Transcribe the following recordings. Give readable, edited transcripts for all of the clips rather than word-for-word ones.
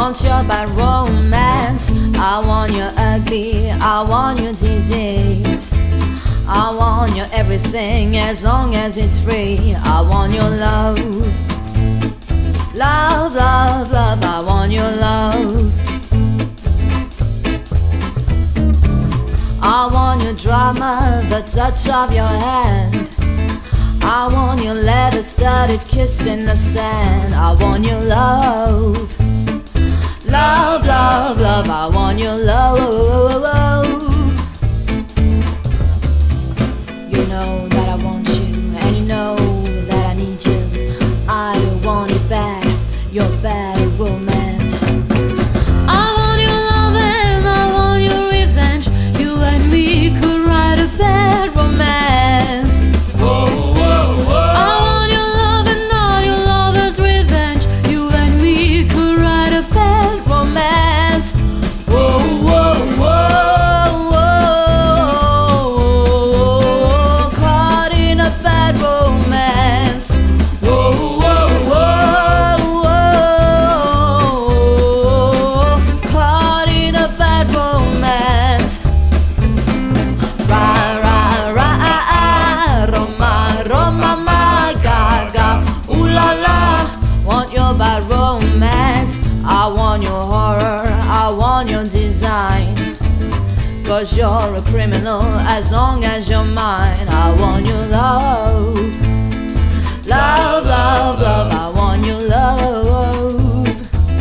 want your bad romance. I want your ugly, I want your disease. I want your everything as long as it's free. I want your love. Love, love, love, I want your love. I want your drama, the touch of your hand. I want your leather-studded kiss in the sand. I want your love. Love, love, love, I want your love. You know that I want you, and you know that I need you. I want it bad, your bad romance. I want your love and I want your revenge. You and me could write a bad romance. Whoa, whoa, whoa. I want your love and all your lovers' revenge. You and me could write a bad romance. Whoa, whoa, whoa. Caught in a bad romance. Whoa, whoa, whoa. Caught in a bad romance. Ra, ra, ra, Roma, Roma, ma, gaga. Ooh la la, want your bad romance. I want your horror, I want your design. 'Cause you're a criminal as long as you're mine. I want your love. Love, love, love, I want your love.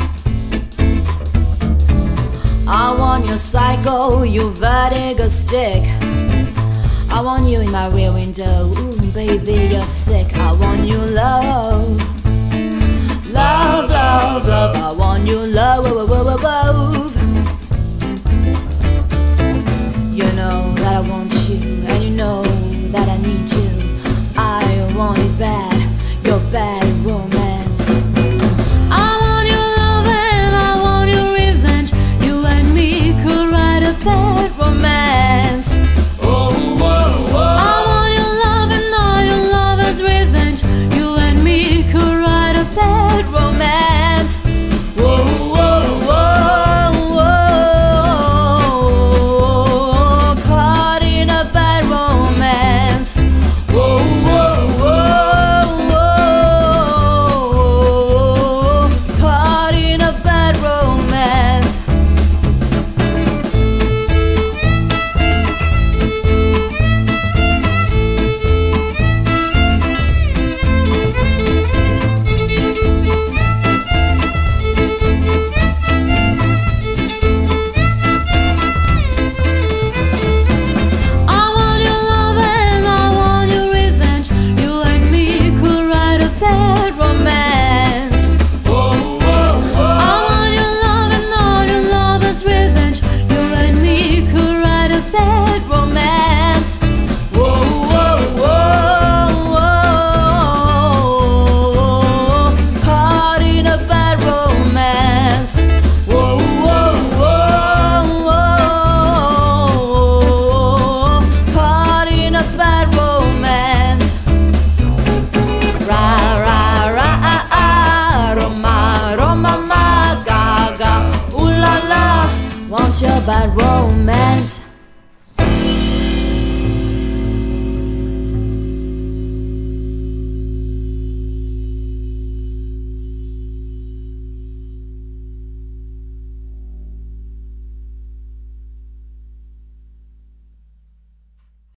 I want your psycho, your vertigo stick. I want you in my rear window. Ooh, baby, you're sick. I want your love. Love, love, love, I want your love. You know that I want you, and you know that I need you. I want it bad, your bad romance. I want your love and I want your revenge. You and me could write a bad romance. Whoa, whoa, whoa. I want your love and all your lovers' revenge. You and me could write a bad romance. Whoa, whoa, whoa. Caught in a bad romance. Whoa, whoa, whoa. Caught in a bad romance. Want your bad romance.